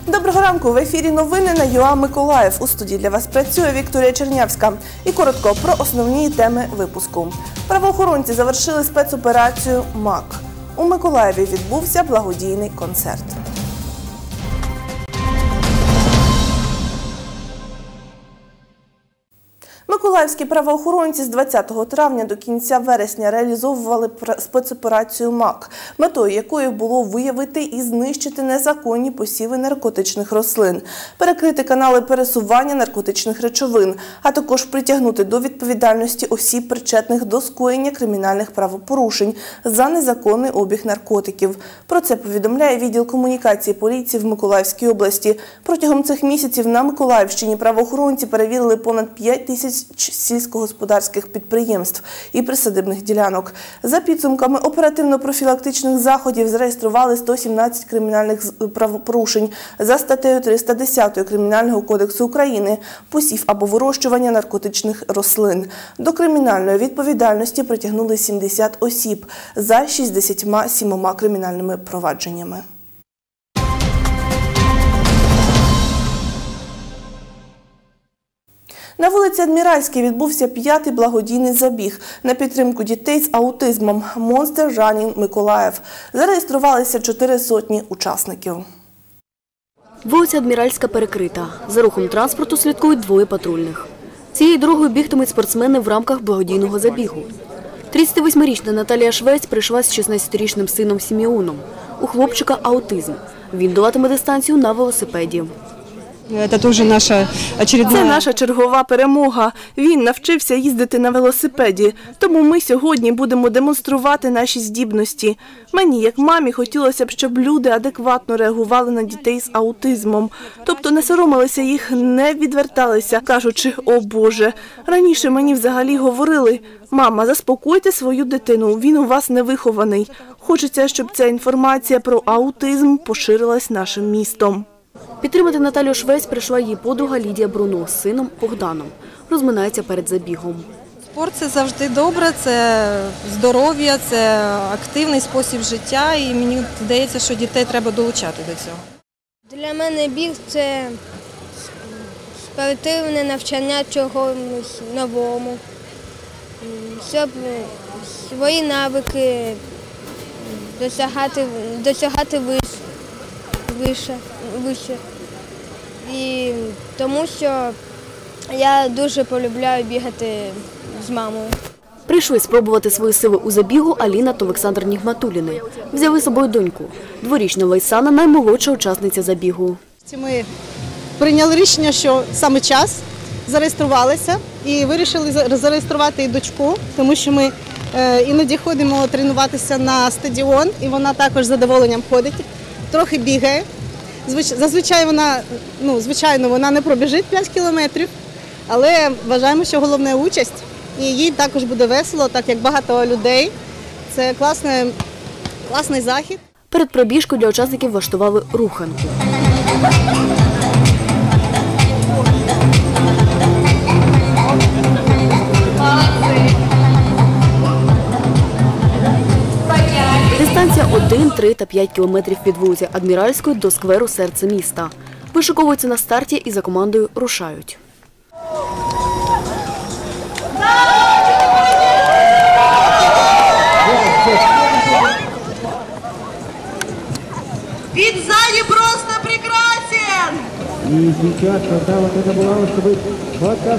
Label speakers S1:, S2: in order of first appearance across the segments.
S1: Доброго ранку! В ефірі новини на ЮА Миколаїв. У студії для вас працює Вікторія Чернявська. І коротко про основні теми випуску. Правоохоронці завершили спецоперацію «МАК». У Миколаєві відбувся благодійний концерт. Миколаївські правоохоронці з 20 травня до кінця вересня реалізовували спецоперацію «МАК», метою якої було виявити і знищити незаконні посіви наркотичних рослин, перекрити канали пересування наркотичних речовин, а також притягнути до відповідальності осіб, причетних до скоєння кримінальних правопорушень за незаконний обіг наркотиків. Про це повідомляє відділ комунікації поліції в Миколаївській області. Протягом цих місяців на Миколаївщині правоохоронці перевірили понад 5 тисяч сільськогосподарських підприємств і присадибних ділянок. За підсумками оперативно-профілактичних заходів зареєстрували 117 кримінальних правопорушень за статтею 310 Кримінального кодексу України «Посів або вирощування наркотичних рослин». До кримінальної відповідальності притягнули 70 осіб за 67 кримінальними провадженнями. На вулиці Адміральській відбувся 5-й благодійний забіг на підтримку дітей з аутизмом «Monster Running Миколаїв». Зареєструвалися 400 учасників.
S2: Вулиця Адміральська перекрита. За рухом транспорту слідкують двоє патрульних. Цією дорогою бігтимуть спортсмени в рамках благодійного забігу. 38-річна Наталія Швець прийшла з 16-річним сином Сімеоном. У хлопчика аутизм. Він долатиме дистанцію на велосипеді.
S1: Це наша чергова перемога. Він навчився їздити на велосипеді. Тому ми сьогодні будемо демонструвати наші здібності. Мені, як мамі, хотілося б, щоб люди адекватно реагували на дітей з аутизмом. Тобто не соромилися їх, не відверталися, кажучи «О Боже». Раніше мені взагалі говорили «Мама, заспокойте свою дитину, він у вас невихований». Хочеться, щоб ця інформація про аутизм поширилась нашим містом.
S2: Підтримати Наталію Швець прийшла її подруга Лідія Бруно з сином Богданом. Розминається перед забігом.
S3: Спорт – це завжди добре, це здоров'я, це активний спосіб життя і мені здається, що дітей треба долучати до цього.
S4: Для мене біг – це спортивне навчання чогось новому, щоб свої навики досягати вище. І тому що я дуже полюбляю бігати з мамою.
S2: Прийшли спробувати свої сили у забігу Аліна та Олександр Нігматуліни. Взяли з собою доньку. 2-річна Лайсана – наймолодша учасниця забігу.
S5: Ми прийняли рішення, що саме час, зареєструвалися і вирішили зареєструвати і дочку, тому що ми іноді ходимо тренуватися на стадіон, і вона також з задоволенням ходить, трохи бігає. Зазвичай вона не пробіжить 5 кілометрів, але вважаємо, що головне – участь. І їй також буде весело, так як багато людей. Це класний захід.
S2: Перед пробіжкою для учасників влаштували руханку. Дистанція 1, 3 та 5 кілометрів від вулиці Адміральської до скверу «Серце міста». Вишиковуються на старті і за командою рушають.
S6: Він ззаді просто прекрасен!
S7: И сейчас, когда вот это была, чтобы вот так,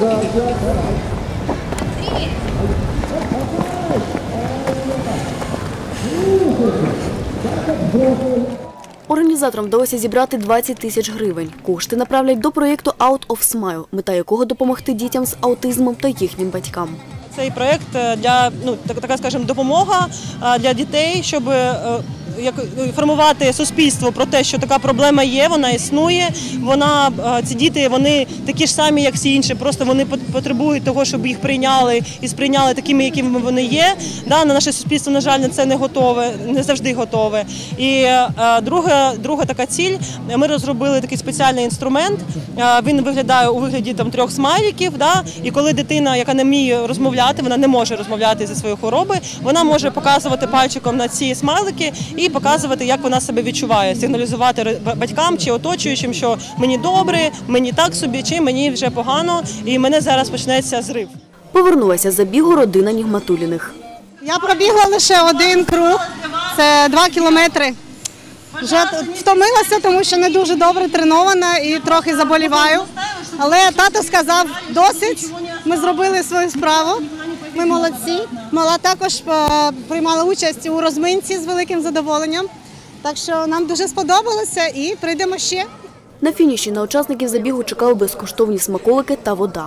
S2: Організаторам вдалося зібрати 20 тисяч гривень. Кошти направлять до проєкту «Out of Smile», мета якого – допомогти дітям з аутизмом та їхнім батькам.
S3: Цей проєкт для, така, скажімо, допомога для дітей, щоб формувати суспільство про те, що така проблема є, вона існує. Ці діти, вони такі ж самі, як всі інші, просто вони потребують того, щоб їх прийняли і сприйняли такими, якими вони є. На наше суспільство, на жаль, на це не готове, не завжди готове. І друга така ціль, ми розробили такий спеціальний інструмент, він виглядає у вигляді 3 смайликів, і коли дитина, яка не вміє розмовляти, вона не може розмовляти зі своєю хворобою, вона може показувати пальчиком на ці смайлики і показувати, як вона себе відчуває, сигналізувати батькам чи оточуючим, що мені добре, мені так собі, чи мені вже погано, і в мене зараз почнеться зрив.
S2: Повернулася з забігу родина Нігматуліних.
S5: Я пробігла лише один круг, це 2 кілометри. Вже втомилася, тому що не дуже добре тренована і трохи заболіваю. Але тато сказав, досить, ми зробили свою справу, ми молодці. Мала також приймала участь у розминці з великим задоволенням. Так що нам дуже сподобалося і прийдемо ще.
S2: На фініші на учасників забігу чекали безкоштовні смаколики та вода.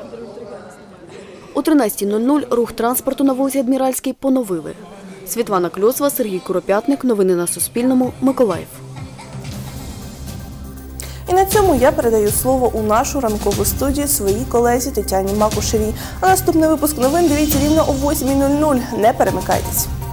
S2: О 13:00 рух транспорту на вулиці Адміральській поновили. Світлана Кльосова, Сергій Куропятник. Новини на Суспільному. Миколаїв.
S1: І на цьому я передаю слово у нашу ранкову студію своїй колезі Тетяні Макушевій. А наступний випуск новин дивіться рівно о 8:00. Не перемикайтесь.